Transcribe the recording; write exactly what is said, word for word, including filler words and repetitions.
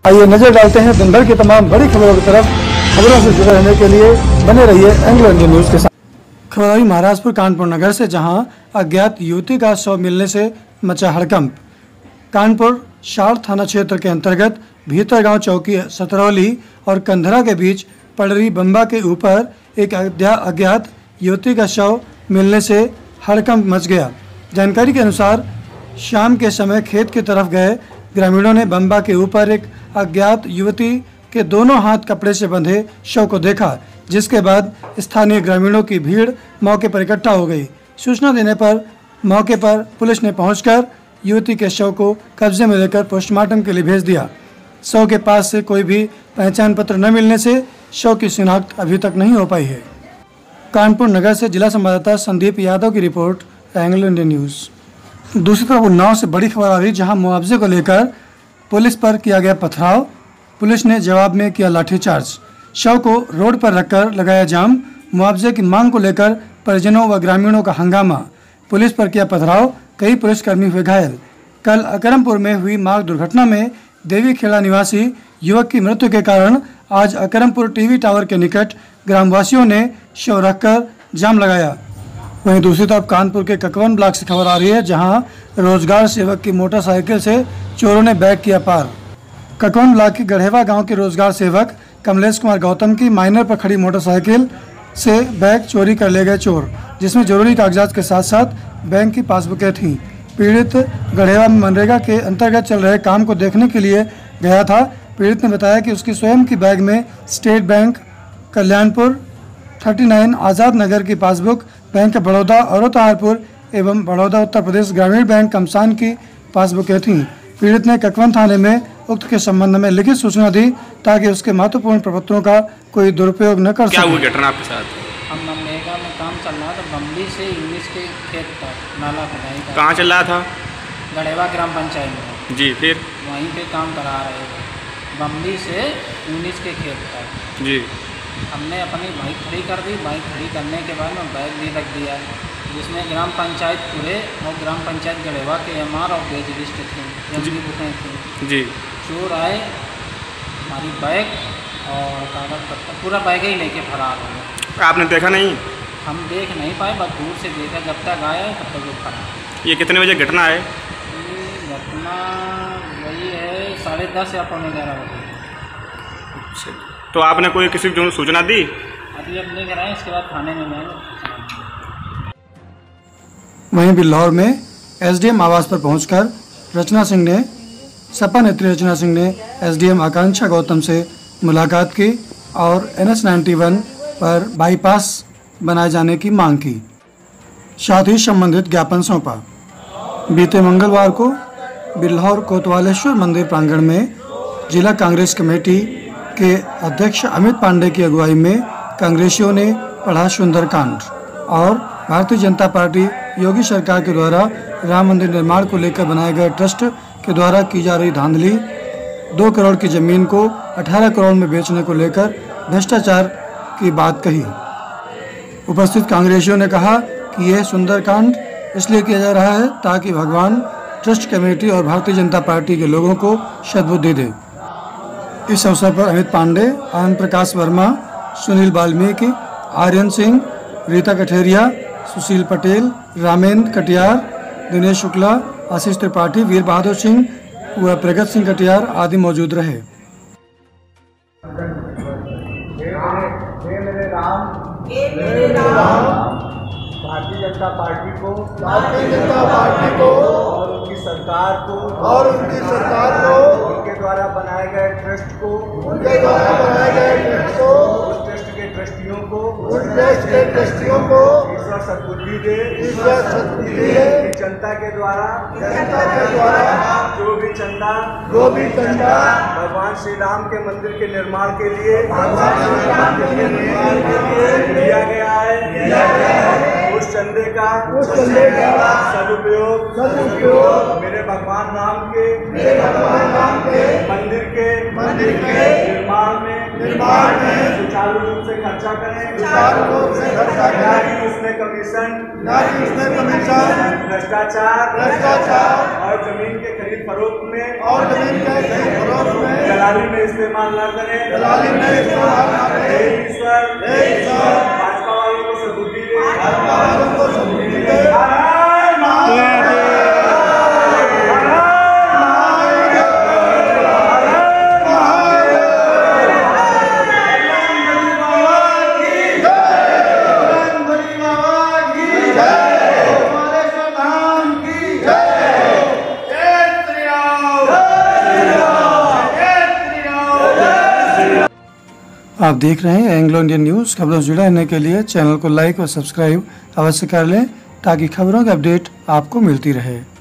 आइए नजर डालते हैं दिन भर की तमाम बड़ी खबरों की तरफ। खबरों से जुड़े रहने के लिए बने रहिए एंग्लो इंडियन न्यूज के साथ। खबर आई महाराजपुर कानपुर नगर से, जहां अज्ञात युवती का शव मिलने से मचा हड़कंप। कानपुर शार थाना क्षेत्र के अंतर्गत भीतरगांव चौकी सतरौली और कंधरा के बीच पड़री बम्बा के ऊपर एक अज्ञात युवती का शव मिलने से हड़कंप मच गया। जानकारी के अनुसार शाम के समय खेत की तरफ गए ग्रामीणों ने बम्बा के ऊपर एक अज्ञात युवती के दोनों हाथ कपड़े से बंधे शव को देखा, जिसके बाद स्थानीय ग्रामीणों की भीड़ मौके पर इकट्ठा हो गई। सूचना देने पर मौके पर पुलिस ने पहुंचकर युवती के शव को कब्जे में लेकर पोस्टमार्टम के लिए भेज दिया। शव के पास से कोई भी पहचान पत्र न मिलने से शव की शिनाख्त अभी तक नहीं हो पाई है। कानपुर नगर से जिला संवाददाता संदीप यादव की रिपोर्ट, एंग्लो इंडियन न्यूज। दूसरी तरफ उन्नाव से बड़ी खबर आ रही, जहां मुआवजे को लेकर पुलिस पर किया गया पथराव। पुलिस ने जवाब में किया लाठीचार्ज। शव को रोड पर रखकर लगाया जाम। मुआवजे की मांग को लेकर परिजनों व ग्रामीणों का हंगामा। पुलिस पर किया पथराव, कई पुलिसकर्मी हुए घायल। कल अकरमपुर में हुई मार्ग दुर्घटना में देवी खेड़ा निवासी युवक की मृत्यु के कारण आज अकरमपुर टीवी टावर के निकट ग्रामवासियों ने शव रखकर जाम लगाया। वहीं दूसरी तरफ कानपुर के ककवन ब्लॉक से खबर आ रही है, जहां रोजगार सेवक की मोटरसाइकिल से चोरों ने बैग किया पार। ककवन ब्लॉक के गढ़ेवा गांव के रोजगार सेवक कमलेश कुमार गौतम की माइनर पर खड़ी मोटरसाइकिल से बैग चोरी कर ले गए चोर, जिसमें जरूरी कागजात के साथ साथ बैंक की पासबुकें थीं। पीड़ित गढ़ेवा में मनरेगा के अंतर्गत चल रहे काम को देखने के लिए गया था। पीड़ित ने बताया कि उसकी स्वयं की बैग में स्टेट बैंक कल्याणपुर उनतालीस आज़ाद नगर की पासबुक, बैंक ऑफ बड़ौदा औरतहारपुर एवं बड़ौदा उत्तर प्रदेश ग्रामीण बैंक कमसान की पासबुकें थीं। पीड़ित ने ककवन थाने में उक्त के संबंध में लिखित सूचना दी ताकि उसके महत्वपूर्ण प्रपत्रों का कोई दुरुपयोग न कर सके। क्या हुई घटना आपके साथ? हम मनरेगा में काम चल रहा था, बम्बी से यूनिस के खेत तक नाला खुदाई का। कहाँ चल रहा था? गढ़ेवा ग्राम पंचायत में। जी, फिर वहीं पे काम करा रहे थे, बम्बी से यूनिस के खेत तक। जी, हमने अपनी बाइक खड़ी कर दी। बाइक खड़ी करने के बाद में बैग भी रख दिया, जिसमें ग्राम पंचायत पूरे और ग्राम पंचायत गढ़ेवा के एम आर और बेज लिस्ट थी, जंगली बुकें थी। जी, चोर आए, हमारी बैग और कागज पत्तर पूरा बैग ही लेके फरार हो गए। आपने देखा नहीं? हम देख नहीं पाए, बस दूर से देखा। जब तक आया तब तक वो फरार। ये कितने बजे घटना है? ये घटना वही है साढ़े दस या पौने ग्यारह बजे। तो आपने कोई किसी को सूचना दी? अभी अब लेकर आए, इसके बाद थाने में मैं। वहीं बिल्लौर में एसडीएम आवास पर पहुंचकर रचना सिंह ने सपा नेत्री रचना सिंह ने एसडीएम आकांक्षा गौतम से मुलाकात की और एन एच इक्यानवे पर बाईपास बनाए जाने की मांग की। साथ ही संबंधित ज्ञापन सौंपा। बीते मंगलवार को बिल्लौर कोतवालेश्वर मंदिर प्रांगण में जिला कांग्रेस कमेटी के अध्यक्ष अमित पांडे की अगुवाई में कांग्रेसियों ने पढ़ा सुंदरकांड और भारतीय जनता पार्टी योगी सरकार के द्वारा राम मंदिर निर्माण को लेकर बनाए गए ट्रस्ट के द्वारा की जा रही धांधली, दो करोड़ की जमीन को अठारह करोड़ में बेचने को लेकर भ्रष्टाचार की बात कही। उपस्थित कांग्रेसियों ने कहा कि यह सुंदरकांड इसलिए किया जा रहा है ताकि भगवान ट्रस्ट कमेटी और भारतीय जनता पार्टी के लोगों को सद्बुद्धि दे। इस अवसर पर अमित पांडे, आनंद प्रकाश वर्मा, सुनील वाल्मीकि, आर्यन सिंह, रीता कठेरिया, सुशील पटेल, रामेंद्र कटियार, दिनेश शुक्ला, आशीष त्रिपाठी, वीर बहादुर सिंह व प्रगत सिंह कटियार आदि मौजूद रहे। भारतीय जनता पार्टी को भारतीय जनता पार्टी को और उनकी सरकार को और उनकी सरकार को उनके द्वारा बनाए गए ट्रस्ट को उनके द्वारा बनाए गए ट्रस्ट को उस ट्रस्ट के ट्रस्टियों को उस ट्रस्ट के ट्रस्टियों को ईश्वर सद्बुद्धि दे ईश्वर सद्बुद्धि दे। जनता के द्वारा जनता के द्वारा जो भी चंदा जो भी चंदा भगवान श्री राम के मंदिर के निर्माण के लिए भगवान श्री राम के निर्माण के लिए दिया गया है दिया गया है, उस चंदे का उस चंदे का सदुपयोग सदुपयोग मेरे भगवान राम के मेरे भगवान राम के मंदिर के मंदिर के निर्माण में निर्माण में सुचारू रूप से खर्चा करें, सुचारू रूप से खर्चा ना करें, कि उसमें कमीशन, न कि उसमें कमीशन, भ्रष्टाचार भ्रष्टाचार और जमीन के खरीद फरोख्त में और जमीन के खरीद फरोख्त में दलाली में इस्तेमाल न करें। दलाली में इस्तेमाल न हे करें। ईश्वर, हे ईश्वर, भाजपा वालों को सद्बुद्धि दे, भाजपा वालों को सद्बुद्धि दे। हर हर महादेव। आप देख रहे हैं एंग्लो इंडियन न्यूज़। खबरों से जुड़े रहने के लिए चैनल को लाइक और सब्सक्राइब अवश्य कर लें ताकि खबरों की अपडेट आपको मिलती रहे।